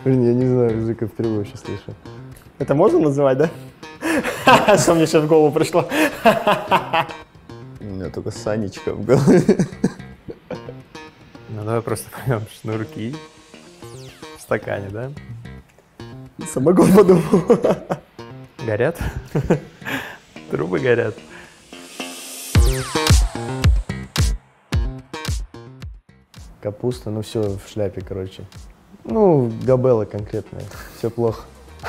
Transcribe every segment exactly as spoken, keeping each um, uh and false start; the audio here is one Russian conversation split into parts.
Блин, я не знаю, язык впервые вообще слышу. Это можно называть, да? Что мне сейчас в голову пришло? У меня только Санечка в голове. Ну давай просто поймем шнурки в стакане, да? Самогон подумал. Горят? Трубы горят. Капуста, ну все в шляпе, короче. Ну, габела конкретная, все плохо.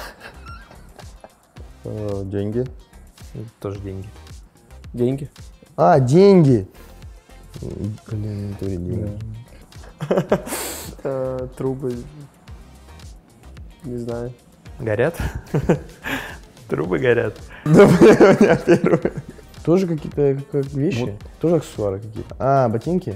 Э, Деньги. Тоже деньги. Деньги. А, деньги! Блин, это деньги. Э, Трубы. Не знаю. Горят? Трубы горят. Да, блин, у меня первые. Тоже какие-то как вещи? Тоже аксессуары какие-то? А, ботинки?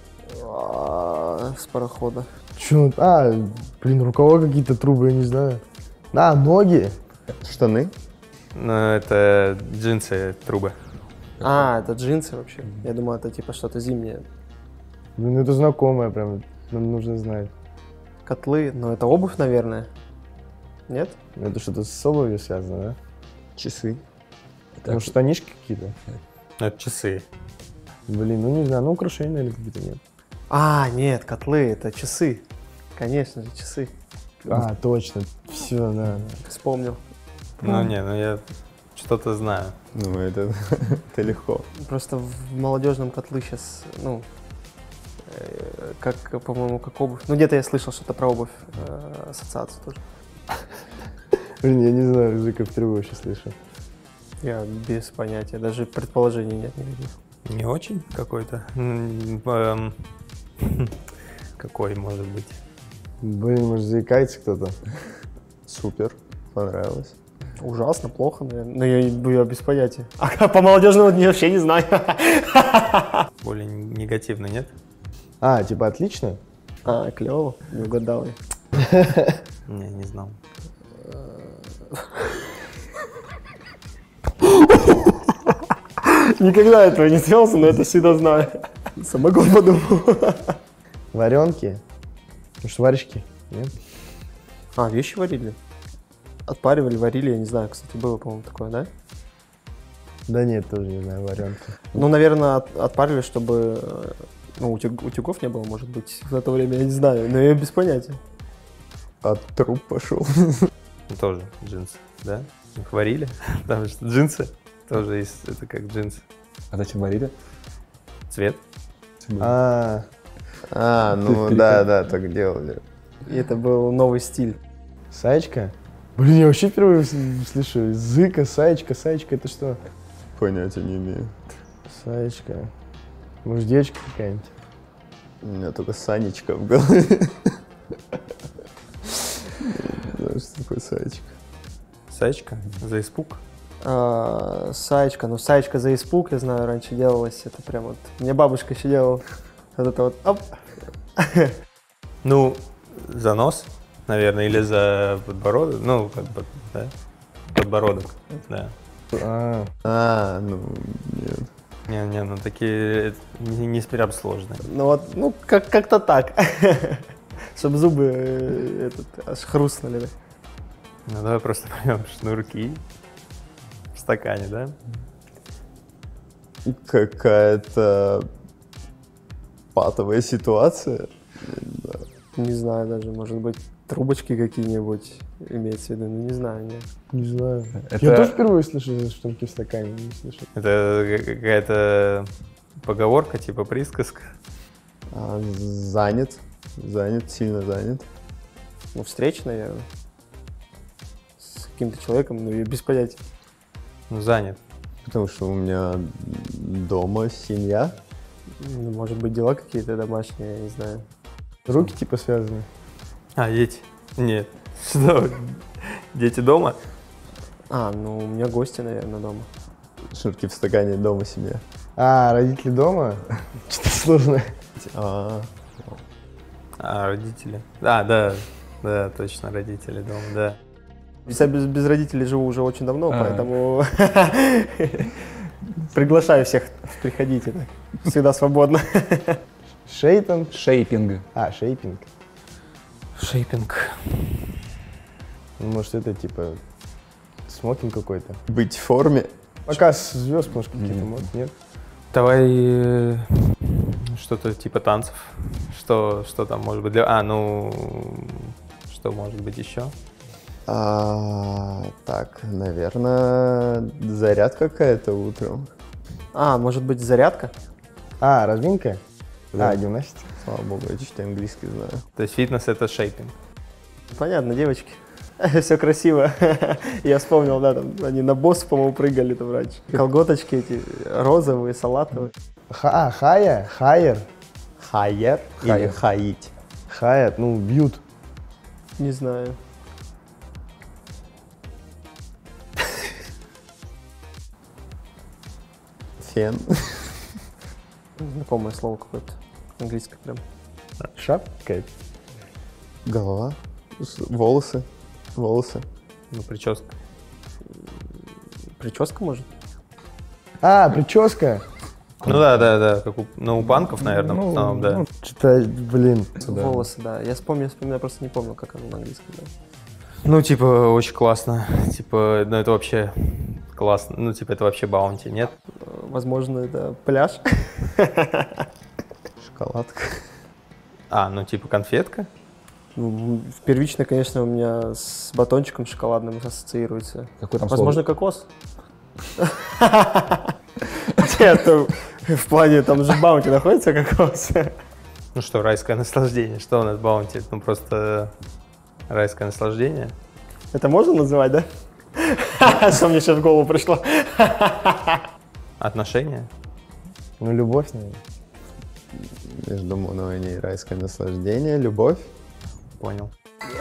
А, С парохода. Чё? А, блин, рукава какие-то, трубы, я не знаю. А, ноги? Штаны. Ну, это джинсы, трубы. А, это джинсы вообще. Я думал, это типа что-то зимнее. Блин, это знакомое прям, нам нужно знать. Котлы, но это обувь, наверное. Нет? Это что-то с обувью связано, да? Часы. Ну, штанишки какие-то? Ну, это часы. Блин, ну не знаю, ну украшения, наверное, какие-то нет. А, нет, котлы, это часы. Конечно же, часы. А, точно, все, да. Вспомнил. Ну, не, ну я что-то знаю. Ну, это, это легко. Просто в молодежном котлы сейчас, ну, э, как, по-моему, как обувь. Ну, где-то я слышал что-то про обувь, э, ассоциацию тоже. Блин, я не знаю, язык впервые вообще слышу. Я без понятия, даже предположений нет никаких. Не очень какой-то? М, эм, Какой может быть? Блин, может, заикается кто-то? Супер. Понравилось. Ужасно, плохо, наверное. Но я, я без понятия. А по молодежному дню вообще не знаю. Более негативно, нет? А, типа отлично? А, клево, не угадал я. Не, не знал. Никогда этого не делался, но это всегда знаю. Самогон подумал. Варенки? Ну, шварочки, нет? А, вещи варили? Отпаривали, варили, я не знаю, кстати, было, по-моему, такое, да? Да нет, тоже не знаю, варенки. Ну, наверное, от, отпарили, чтобы, э, ну, утюг, утюгов не было, может быть, в это время, я не знаю, но я без понятия. От труп пошел. Тоже джинсы, да? Их варили, потому что джинсы тоже есть, это как джинсы. А зачем варили? Цвет. А, А, ну да, да, так делали. И это был новый стиль. саечка? Блин, я вообще впервые с- слышу. Зыка, саечка, саечка, это что? Понятия не имею. Саечка. Может, девочка какая-нибудь? У меня только Санечка в голове. Не знаю, что такое Санечка. Саечка за испуг. А, саечка, ну, саечка за испуг, я знаю, раньше делалась, это прям вот, мне бабушка еще делала. Вот это вот, оп. Ну, за нос, наверное, или за подбородок. Ну, как бы, да? Подбородок, да. А, А, ну, нет. Не-не, ну такие не, не прям сложные. Ну вот, ну, как- как-то так. Чтобы зубы э, этот, аж хрустнули. Да? Ну давай просто поймем шнурки в стакане, да? Какая-то патовая ситуация. Не знаю даже, может быть, трубочки какие-нибудь имеется в виду, ну не знаю, нет. не знаю. Это- Я тоже впервые слышу за штанки в стакане, не слышу. Это какая-то поговорка, типа присказка. А, занят. Занят, сильно занят. Ну, встреча, наверное. С каким-то человеком, ну, я без понятия. Ну, занят. Потому что у меня дома семья. Ну, может быть, дела какие-то домашние, я не знаю. Руки типа связаны. А, дети? Нет. Что? Дети дома? А, ну, у меня гости, наверное, дома. Шнурки в стакане, дома семья. А, родители дома? Что-то сложное. А, А, родители. А, да, да, точно, родители дома, да. Я без, без родителей живу уже очень давно, А. поэтому приглашаю всех, приходите, так. Всегда свободно. Шейтон? Шейпинг. А, шейпинг. Шейпинг. Ну, может, это типа смокинг какой-то. Быть в форме. Показ звезд, может, какие-то, Мгм. может, нет? Давай э, что-то типа танцев. Что, что там может быть для... А, ну... Что может быть еще? А, так, наверное, зарядка какая-то утром. А, может быть, зарядка? А, разминка? Да. А, гимнастика. Слава богу, я чуть английский знаю. То есть фитнес — это шейпинг. Понятно, девочки. Все красиво. Я вспомнил, да, там они на босс, по-моему, прыгали там раньше. Колготочки эти розовые, салатовые. Ха, а, хая? Хайер? Хайер или Хайер. хаить? Хаят, ну, бьют. Не знаю. Фен. Знакомое слово какое-то. Английское прям. Шапка какая-то. Голова. С- Волосы. Волосы. Ну, прическа. Прическа, может? А, прическа. Ну да, да, да. Как у, ну, у панков, наверное, в Ну, основном, да. ну, что-то, блин. да. Волосы, да. Я вспомнил, вспоминаю, просто не помню, как оно на английском. Да. Ну, типа, очень классно. Типа, ну это вообще классно. Ну, типа, это вообще баунти, нет? Э, Возможно, это пляж. Шоколадка. А, ну типа конфетка? Ну, первично, конечно, у меня с батончиком шоколадным ассоциируется. Какой там Возможно, кокос. Нет, ну, в плане, там же в баунти находится кокос. Ну что, райское наслаждение. Что у нас баунти? Ну просто райское наслаждение. Это можно называть, да? Что мне сейчас в голову пришло? Отношения? Ну, любовь, наверное. Между мной и ней райское наслаждение, любовь. Понял.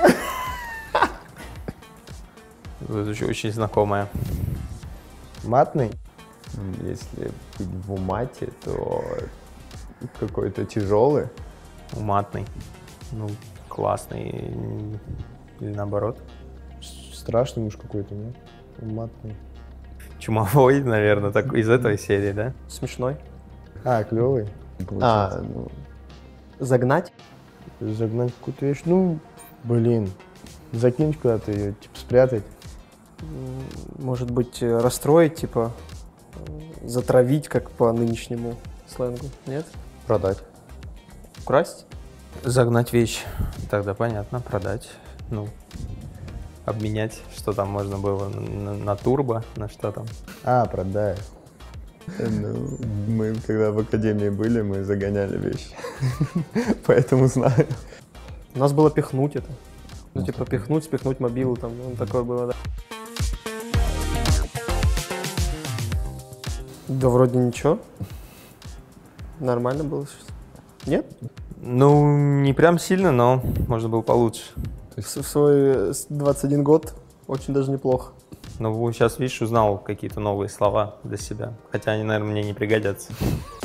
Это очень, очень знакомое. Матный? М, Если быть в умате, то какой-то тяжелый. Уматный. Ну, классный. Или наоборот. С- Страшный муж какой-то, нет? Матный. Чумовой, наверное, так, из этой серии, да? Смешной. А, клевый. А, ну, Загнать. Загнать какую-то вещь. Ну, блин. Закинуть куда-то ее, типа, спрятать. М, Может быть, э, расстроить, типа, э, затравить, как по нынешнему сленгу. Нет? продать. Украсть? Загнать вещь. Тогда понятно, продать. Ну, обменять, что там можно было на, на турбо, на что там. А, продай. Э, ну, мы когда в академии были, мы загоняли вещи. Поэтому знаю. У нас было пихнуть это. Ну, типа, пихнуть, спихнуть мобилу, там, ну, такое было, да. Да вроде ничего. Нормально было сейчас. Нет? Ну, не прям сильно, но можно было получше. В с- в свой э, с- двадцать один год очень даже неплохо. Но сейчас, видишь, узнал какие-то новые слова для себя. Хотя они, наверное, мне не пригодятся.